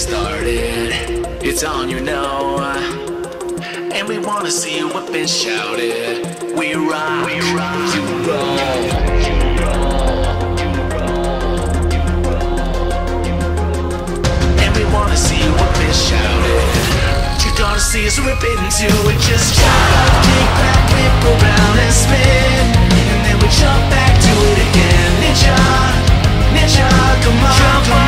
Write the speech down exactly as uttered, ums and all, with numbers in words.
started. It's on, you know, and we wanna see you whip and shout it. We rock, we rock, you roll, you roll, you roll, you roll. And we wanna see you whip and shout it. You're gonna see us rip into it. Just chop, kick back, whip around and spin, and then we jump back to it again. Ninja, ninja, come on, come on.